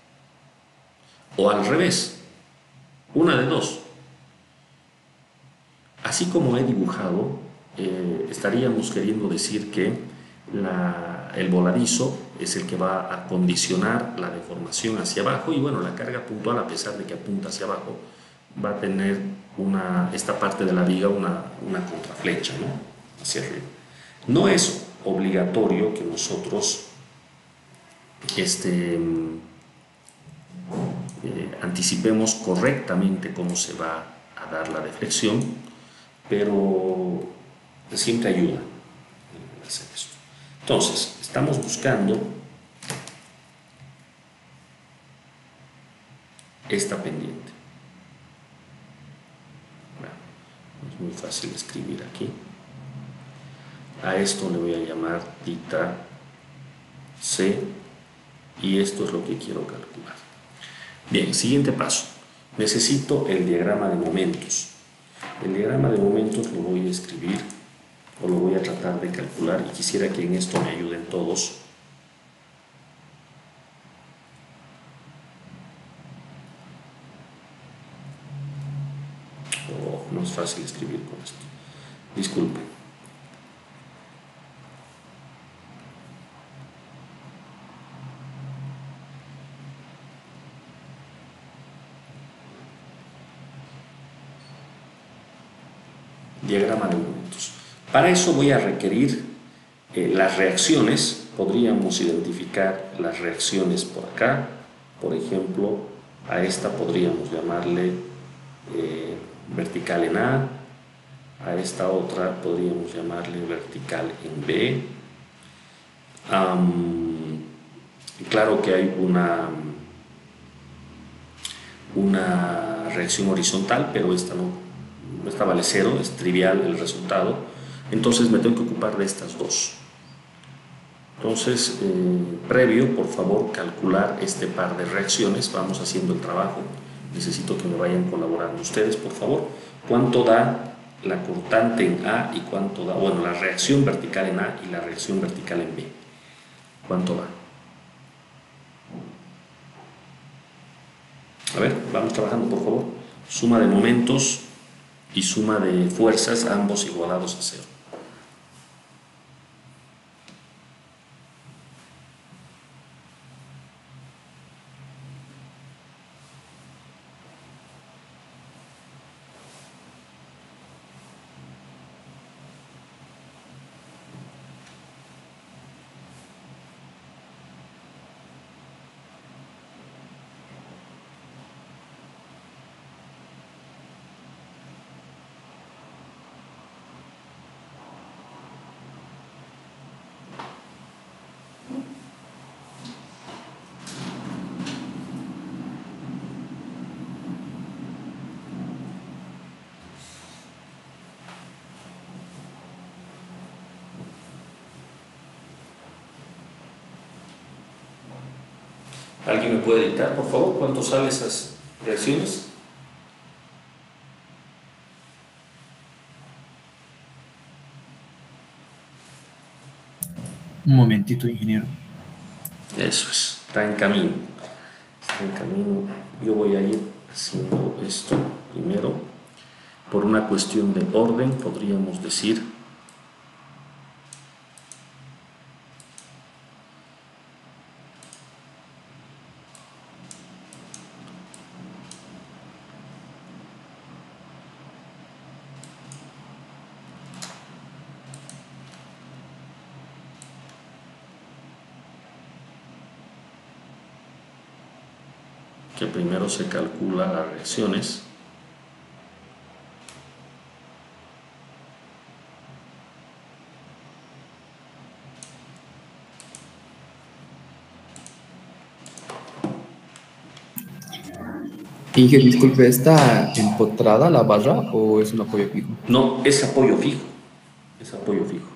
o al revés, una de dos. Así como he dibujado, estaríamos queriendo decir que el voladizo es el que va a condicionar la deformación hacia abajo, y bueno, la carga puntual, a pesar de que apunta hacia abajo, va a tener esta parte de la viga una contraflecha, ¿no? Hacia arriba. No es obligatorio que nosotros anticipemos correctamente cómo se va a dar la deflexión, pero siempre ayuda a hacer esto. Entonces, estamos buscando esta pendiente. Bueno, es muy fácil escribir aquí. A esto le voy a llamar tita C, y esto es lo que quiero calcular. Bien, siguiente paso. Necesito el diagrama de momentos. El diagrama de momentos lo voy a escribir, o lo voy a tratar de calcular, y quisiera que en esto me ayuden todos. Oh, no es fácil escribir con esto. Disculpen. Diagrama de momentos. Para eso voy a requerir las reacciones. Podríamos identificar las reacciones por acá. Por ejemplo, a esta podríamos llamarle vertical en A. A esta otra podríamos llamarle vertical en B. Claro que hay una reacción horizontal, pero esta no vale cero, es trivial el resultado. Entonces me tengo que ocupar de estas dos. Entonces, previo, por favor, calcular este par de reacciones. Vamos haciendo el trabajo. Necesito que me vayan colaborando ustedes, por favor. ¿Cuánto da la cortante en A y cuánto da, bueno, la reacción vertical en A y la reacción vertical en B? ¿Cuánto da? A ver, vamos trabajando, por favor. Suma de momentos y suma de fuerzas, ambos igualados a cero. ¿Alguien me puede dictar, por favor, cuánto salen esas reacciones? Un momentito, ingeniero. Eso es, está en camino. Está en camino. Yo voy a ir haciendo esto primero. Por una cuestión de orden, podríamos decir. Que primero se calcula las reacciones. Inge, disculpe, ¿está empotrada la barra o es un apoyo fijo? No, es apoyo fijo. Es apoyo fijo.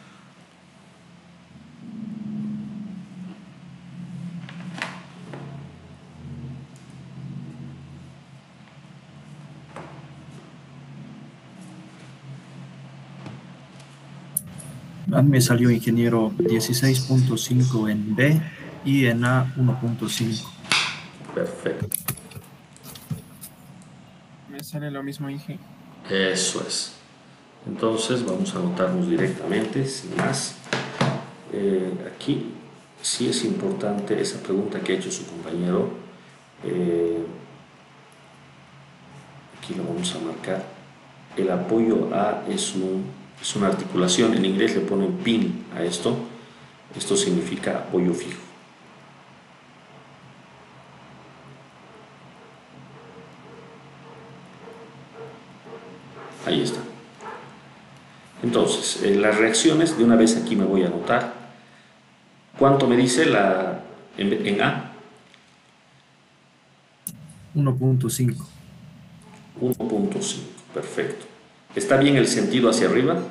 A mí me salió, ingeniero, 16.5 en B y en A 1.5. Perfecto. Me sale lo mismo, Inge. Eso es. Entonces vamos a anotarnos directamente, sin más. Aquí sí es importante esa pregunta que ha hecho su compañero. Aquí lo vamos a marcar. El apoyo A es una articulación. En inglés le ponen pin a esto. Esto significa apoyo fijo. Ahí está. Entonces, las reacciones, de una vez aquí me voy a anotar. ¿Cuánto me dice en A? 1.5. 1.5, perfecto. ¿Está bien el sentido hacia arriba?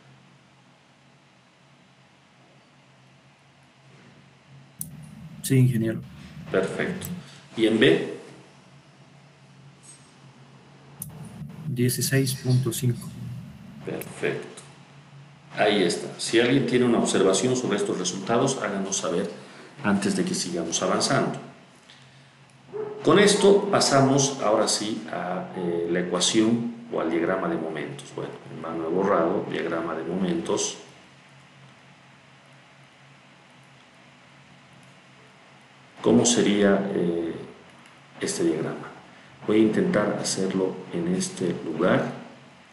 Sí, ingeniero. Perfecto. ¿Y en B? 16.5. Perfecto. Ahí está. Si alguien tiene una observación sobre estos resultados, háganos saber antes de que sigamos avanzando. Con esto pasamos ahora sí a la ecuación o al diagrama de momentos. Bueno, en mano he borrado, diagrama de momentos. ¿Cómo sería este diagrama? Voy a intentar hacerlo en este lugar.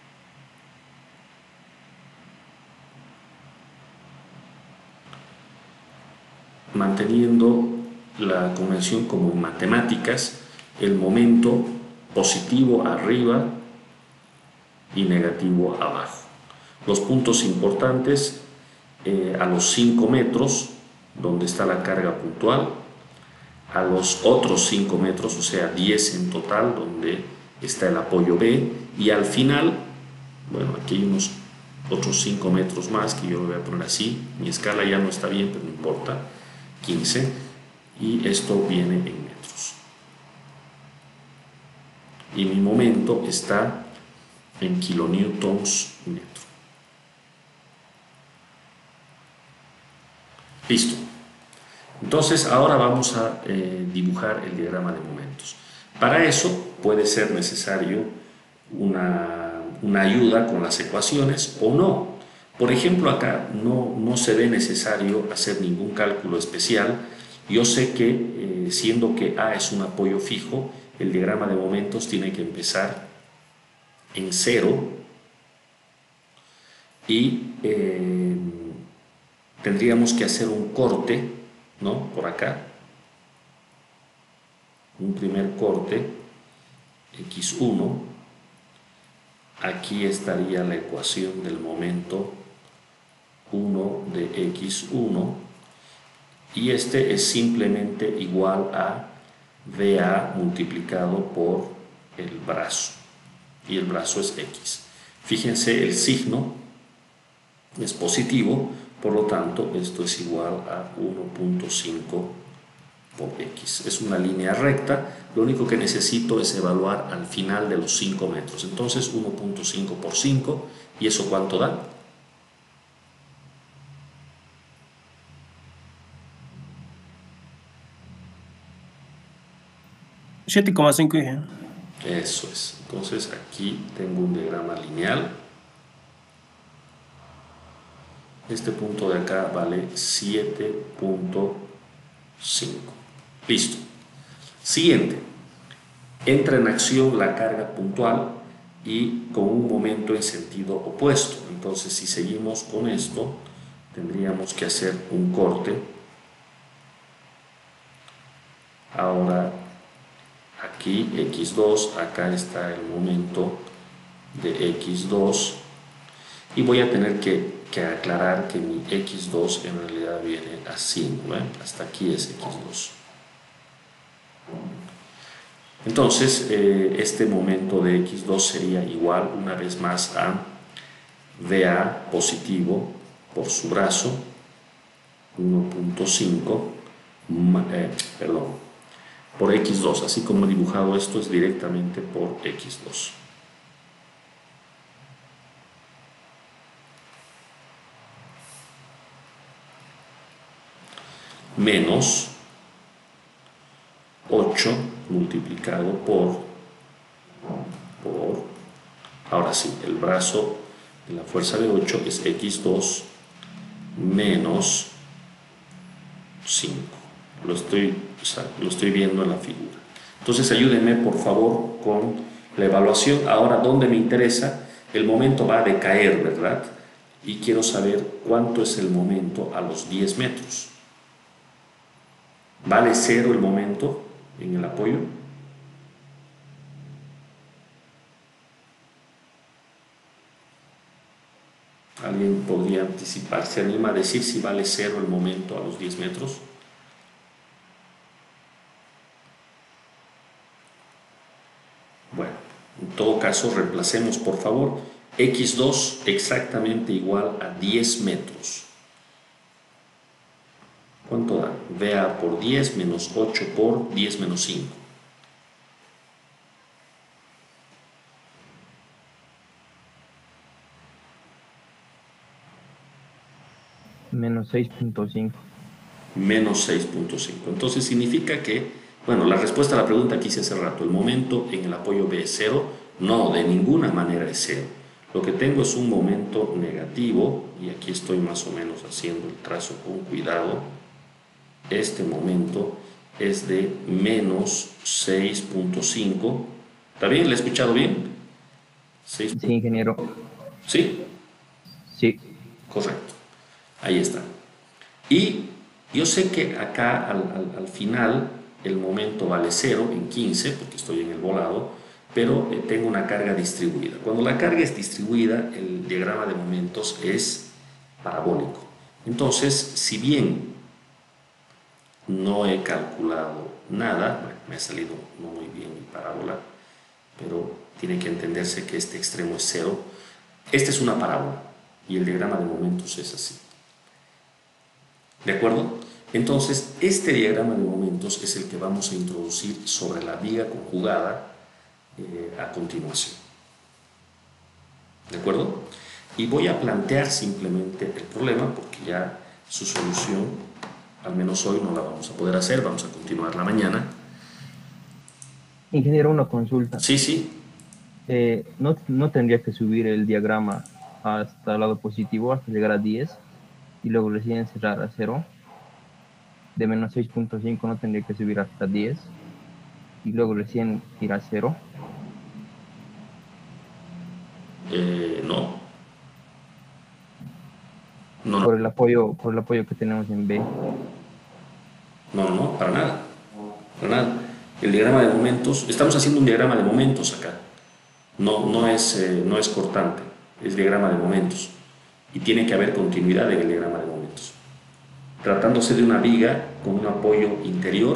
Manteniendo la convención como en matemáticas, el momento positivo arriba y negativo abajo. Los puntos importantes a los 5 metros, donde está la carga puntual, a los otros 5 metros, o sea 10 en total, donde está el apoyo B, y al final, bueno, aquí hay unos otros 5 metros más que yo lo voy a poner así, mi escala ya no está bien, pero no importa, 15, y esto viene en metros. Y mi momento está en kilonewtons metro. Listo. Entonces ahora vamos a dibujar el diagrama de momentos. Para eso puede ser necesario una ayuda con las ecuaciones o no. Por ejemplo, acá no se ve necesario hacer ningún cálculo especial. Yo sé que siendo que A es un apoyo fijo, el diagrama de momentos tiene que empezar en 0 y tendríamos que hacer un corte, ¿no? Por acá, un primer corte, x1, aquí estaría la ecuación del momento 1 de x1, y este es simplemente igual a dA multiplicado por el brazo, y el brazo es x. Fíjense, el signo es positivo, por lo tanto esto es igual a 1.5 por X. Es una línea recta, lo único que necesito es evaluar al final de los 5 metros. Entonces 1.5 por 5, ¿y eso cuánto da? $7,5, Inge. Eso es. Entonces aquí tengo un diagrama lineal. Este punto de acá vale 7.5. Listo. Siguiente. Entra en acción la carga puntual y con un momento en sentido opuesto. Entonces, si seguimos con esto, tendríamos que hacer un corte. Ahora, aquí X2, acá está el momento de X2 y voy a tener que aclarar que mi X2 en realidad viene así, ¿no? Hasta aquí es X2. Entonces, este momento de X2 sería igual una vez más a VA positivo por su brazo, 1.5, por X2, así como he dibujado esto es directamente por X2. Menos 8 multiplicado por, ahora sí, el brazo de la fuerza de 8 es X2 menos 5. Lo estoy viendo en la figura. Entonces ayúdenme por favor con la evaluación. Ahora, ¿dónde me interesa? El momento va a decaer, ¿verdad? Y quiero saber cuánto es el momento a los 10 metros. ¿Vale 0 el momento en el apoyo? ¿Alguien podría anticipar? ¿Se anima a decir si vale 0 el momento a los 10 metros? Bueno, en todo caso reemplacemos por favor X2 exactamente igual a 10 metros. ¿Cuánto da? VA por 10 menos 8 por 10 menos 5. Menos 6.5. Menos 6.5. Entonces significa que, bueno, la respuesta a la pregunta que hice hace rato, el momento en el apoyo B es 0. No, de ninguna manera es 0. Lo que tengo es un momento negativo, y aquí estoy más o menos haciendo el trazo con cuidado. Este momento es de menos 6.5. ¿Está bien? ¿Le he escuchado bien? 6. Sí, ingeniero. ¿Sí? Sí. Correcto. Ahí está. Y yo sé que acá al final el momento vale 0 en 15, porque estoy en el volado, pero tengo una carga distribuida. Cuando la carga es distribuida, el diagrama de momentos es parabólico. Entonces, si bien no he calculado nada, bueno, me ha salido no muy bien mi parábola, pero tiene que entenderse que este extremo es 0. Esta es una parábola y el diagrama de momentos es así. ¿De acuerdo? Entonces, este diagrama de momentos es el que vamos a introducir sobre la viga conjugada a continuación. ¿De acuerdo? Y voy a plantear simplemente el problema porque ya su solución, al menos hoy, no la vamos a poder hacer, vamos a continuarla mañana. Ingeniero, una consulta. Sí, sí. ¿No tendría que subir el diagrama hasta el lado positivo, hasta llegar a 10, y luego recién cerrar a 0? De menos 6.5 no tendría que subir hasta 10, y luego recién ir a 0. No. No, Por el apoyo que tenemos en B. no, para nada. Para nada. El diagrama de momentos, estamos haciendo un diagrama de momentos acá. No es cortante, es diagrama de momentos. Y tiene que haber continuidad en el diagrama de momentos. Tratándose de una viga con un apoyo interior,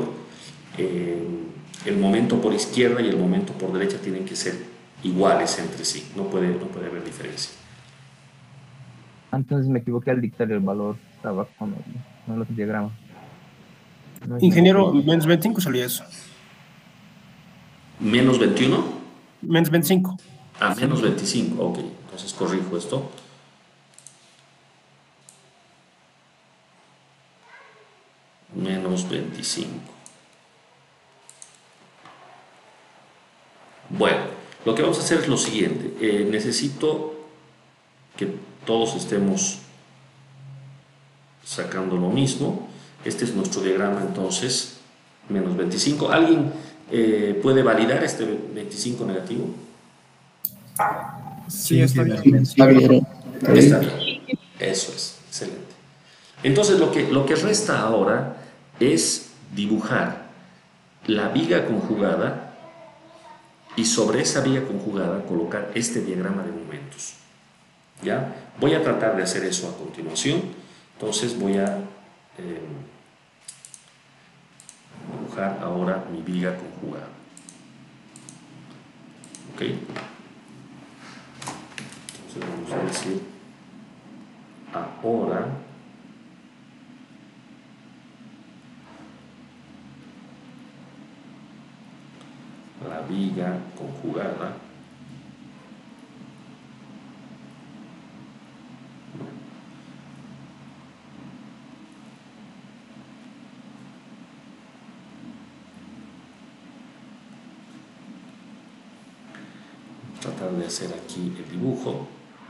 el momento por izquierda y el momento por derecha tienen que ser iguales entre sí, no puede haber diferencia. Entonces me equivoqué al dictar el valor, estaba con el otro diagrama. No es Ingeniero, menos menos 25 salía eso. ¿Menos 21? Menos 25. Ah, menos 25, ok. Entonces corrijo esto. Menos 25. Bueno, lo que vamos a hacer es lo siguiente. Necesito que todos estemos sacando lo mismo. Este es nuestro diagrama, entonces, menos 25. ¿Alguien puede validar este 25 negativo? Sí, está bien. Está bien. Está bien. Eso es, excelente. Entonces lo que resta ahora es dibujar la viga conjugada y sobre esa viga conjugada colocar este diagrama de momentos. ¿Ya? Voy a tratar de hacer eso a continuación. Entonces voy a dibujar ahora mi viga conjugada. ¿Ok? Entonces vamos a decir ahora la viga conjugada tratar de hacer aquí el dibujo.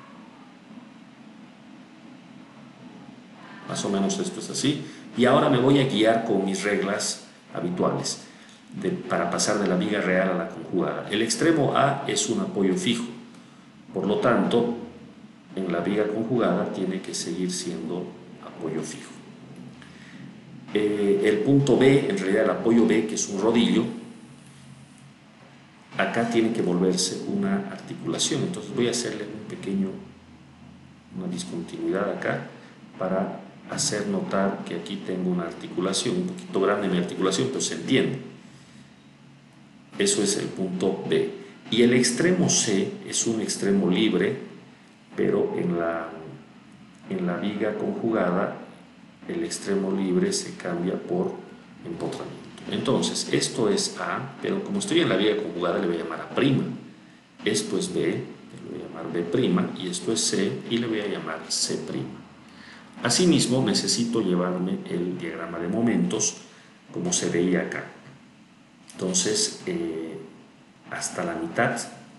Más o menos esto es así. Y ahora me voy a guiar con mis reglas habituales para pasar de la viga real a la conjugada. El extremo A es un apoyo fijo. Por lo tanto, en la viga conjugada tiene que seguir siendo apoyo fijo. El punto B, en realidad el apoyo B, que es un rodillo, acá tiene que volverse una articulación. Entonces voy a hacerle una discontinuidad acá para hacer notar que aquí tengo una articulación, un poquito grande mi articulación, pero se entiende. Eso es el punto B. Y el extremo C es un extremo libre, pero en la viga conjugada el extremo libre se cambia por empotramiento. Entonces, esto es A, pero como estoy en la viga conjugada le voy a llamar A'. Esto es B, le voy a llamar B', y esto es C, y le voy a llamar C'. Asimismo, necesito llevarme el diagrama de momentos, como se veía acá. Entonces, hasta la mitad,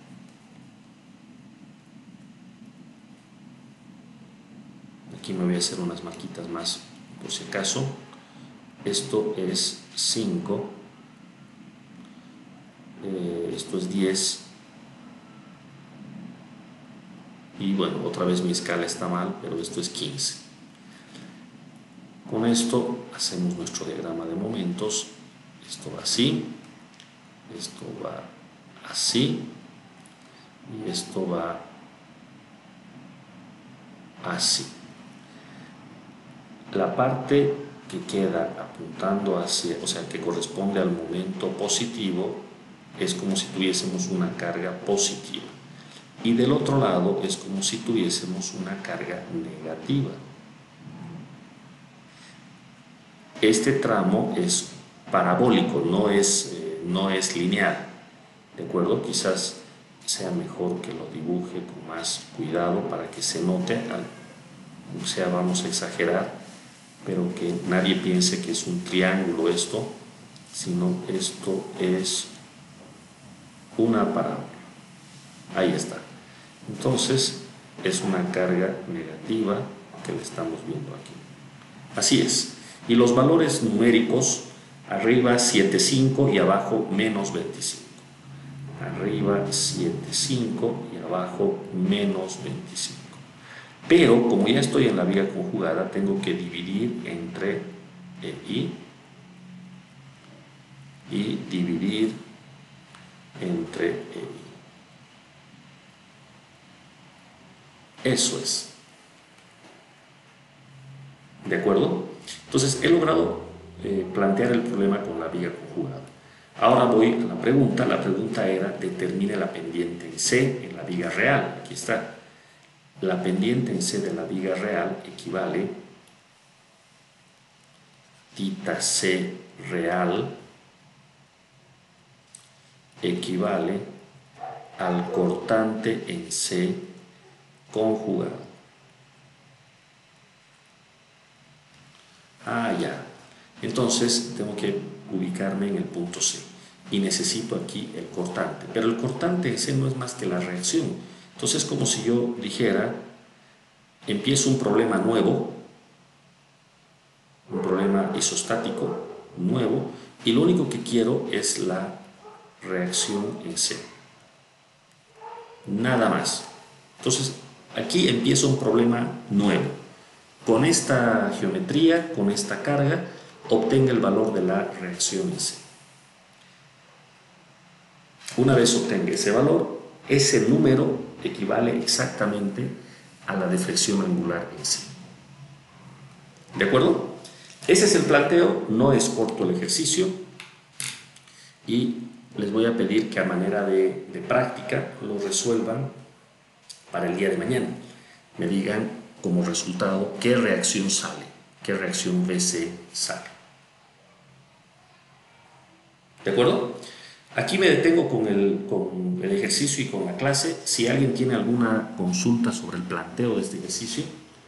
aquí me voy a hacer unas marquitas más, por si acaso. Esto es 5, esto es 10, y bueno, otra vez mi escala está mal, pero esto es 15. Con esto hacemos nuestro diagrama de momentos. Esto va así, esto va así, y esto va así. La parte que queda apuntando hacia, o sea, que corresponde al momento positivo, es como si tuviésemos una carga positiva. Y del otro lado es como si tuviésemos una carga negativa. Este tramo es parabólico, no es lineal, ¿de acuerdo? Quizás sea mejor que lo dibuje con más cuidado para que se note, o sea, vamos a exagerar, pero que nadie piense que es un triángulo esto, sino esto es una parábola. Ahí está. Entonces, es una carga negativa que le estamos viendo aquí. Así es. Y los valores numéricos, arriba 7,5 y abajo menos 25. Arriba 7,5 y abajo menos 25. Pero como ya estoy en la viga conjugada, tengo que dividir entre I y dividir entre I. Eso es. ¿De acuerdo? Entonces he logrado plantear el problema con la viga conjugada. Ahora voy a la pregunta. La pregunta era: determine la pendiente en C en la viga real. Aquí está. La pendiente en C de la viga real equivale θc real equivale al cortante en C conjugado. Ah, ya. Entonces tengo que ubicarme en el punto C y necesito aquí el cortante, pero el cortante en C no es más que la reacción. Entonces es como si yo dijera, empiezo un problema nuevo, un problema isostático nuevo, y lo único que quiero es la reacción en C, nada más. Entonces aquí empieza un problema nuevo. Con esta geometría, con esta carga, obtenga el valor de la reacción en C. Una vez obtenga ese valor, ese número equivale exactamente a la deflexión angular en C. ¿De acuerdo? Ese es el planteo, no es corto el ejercicio y les voy a pedir que a manera de práctica lo resuelvan para el día de mañana. Me digan como resultado qué reacción sale, qué reacción BC sale. ¿De acuerdo? Aquí me detengo con el ejercicio y con la clase. Si alguien tiene alguna consulta sobre el planteo de este ejercicio.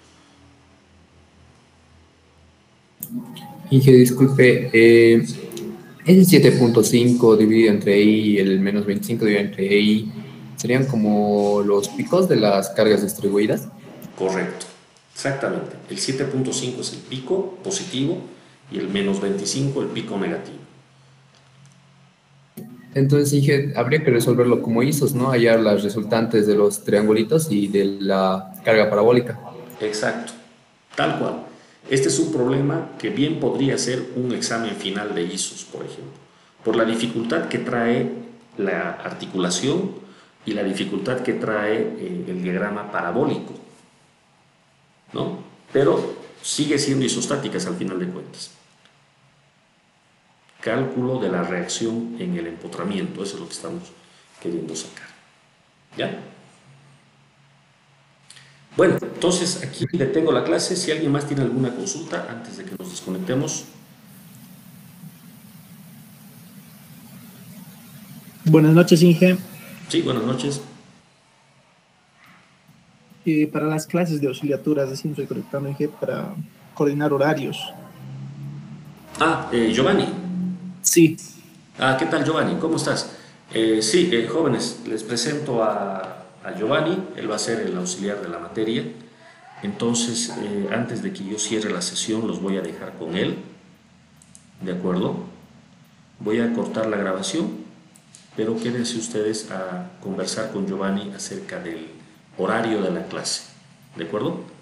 Inge, disculpe, ese 7.5 dividido entre I y el menos 25 dividido entre I, ¿serían como los picos de las cargas distribuidas? Correcto, exactamente. El 7.5 es el pico positivo y el menos 25 el pico negativo. Entonces, Inge, habría que resolverlo como ISOs, ¿no? Hallar las resultantes de los triangulitos y de la carga parabólica. Exacto, tal cual. Este es un problema que bien podría ser un examen final de ISOs, por ejemplo, por la dificultad que trae la articulación y la dificultad que trae el diagrama parabólico, ¿no? Pero sigue siendo isostáticas al final de cuentas. Cálculo de la reacción en el empotramiento, eso es lo que estamos queriendo sacar. ¿Ya? Bueno, entonces aquí detengo la clase. Si alguien más tiene alguna consulta antes de que nos desconectemos. Buenas noches, Inge. Sí, buenas noches. Para las clases de auxiliaturas, así me estoy conectando, Inge, para coordinar horarios. Ah, Giovanni. Sí. Ah, ¿qué tal, Giovanni? ¿Cómo estás? Sí, jóvenes, les presento a Giovanni. Él va a ser el auxiliar de la materia. Entonces, antes de que yo cierre la sesión, los voy a dejar con él. ¿De acuerdo? Voy a cortar la grabación, pero quédense ustedes a conversar con Giovanni acerca del horario de la clase. ¿De acuerdo?